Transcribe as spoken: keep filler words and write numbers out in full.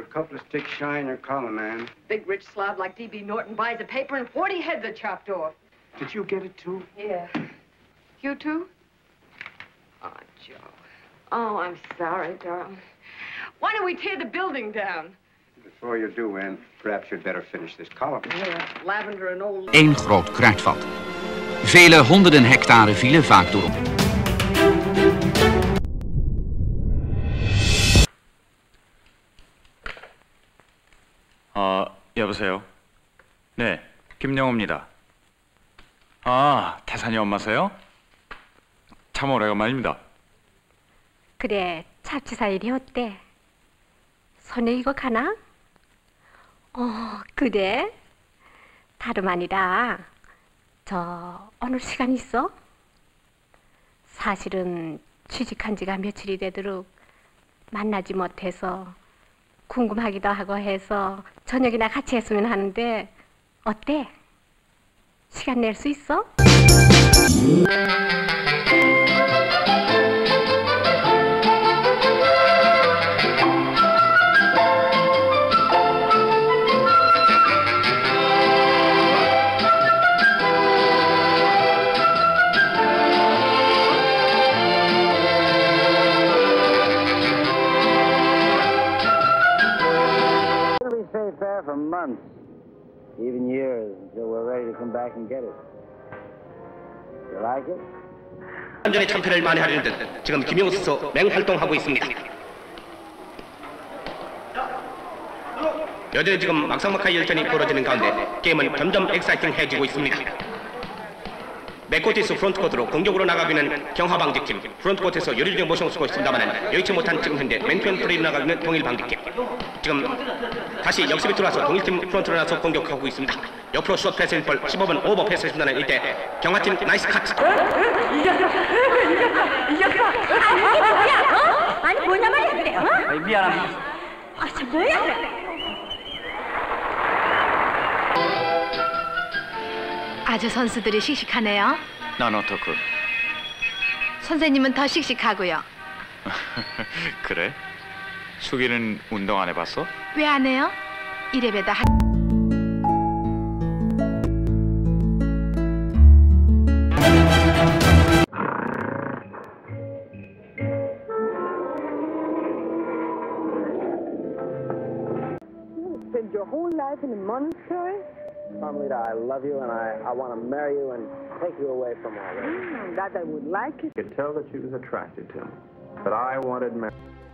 couple of sticks shy in your column, man. Big rich slob like D B Norton buys a paper and forty heads are chopped off. Did you get it, too? Yeah. You, too? Oh, Joe. Oh, I'm sorry, darling. Why don't we tear the building down? Before you do, Ann, perhaps you'd better finish this column. Yeah, lavender and old... Eén groot kruidvat. Vele honderden hectare vielen vaak door. 아, 여보세요? 네, 김영호입니다. 아, 태산이 엄마세요? 참 오래간만입니다. 그래, 잡지사 일이 어때? 손에 이거 가나? 어, 그래? 다름 아니라 저 어느 시간 있어? 사실은 취직한 지가 며칠이 되도록 만나지 못해서 궁금하기도 하고 해서 저녁이나 같이 했으면 하는데 어때? 시간 낼 수 있어? For months, even years, until we're ready to come back and get it. You like it? 완전히 참패를 만회하려는 듯 지금 김용호 스스로 맹활동하고 있습니다. 여전히 지금 막상막하의 열전이 벌어지는 가운데 게임은 점점 엑사이팅해지고 있습니다. 맥코티스 프론트코트로 공격으로 나가고 있는 경화방직팀, 프론트코트에서 요리를 모셔 쓰고 있습니다만 여의치 못한 지금 현재 맨투맨 플레이로 나가고 있는 동일방직팀. 지금 다시 역습이 들어와서 동일팀 프론트로 나서 공격하고 있습니다. 옆으로 숏 패스인 볼 십오 번 오버 패스해준다는 이때 경화팀 나이스 카트. 이겼어! 이겼어! 이겼어! 아, 이게 뭐야? 어? 아니 뭐냐 말이야 그래? 어? 아니, 미안합니다. 아, 참 뭐야 그래? 아주 선수들이 씩씩하네요. 난 어떻고? 선생님은 더 씩씩하고요. 그래? 수기는 운동 안 해봤어? 왜 안 해요? 이래봬도 하... You spend your whole life in a monastery? Carmelita, I love you and I, I want to marry you and take you away from all this. Mm, that I would like it. You could tell that she was attracted to him, but I wanted marriage.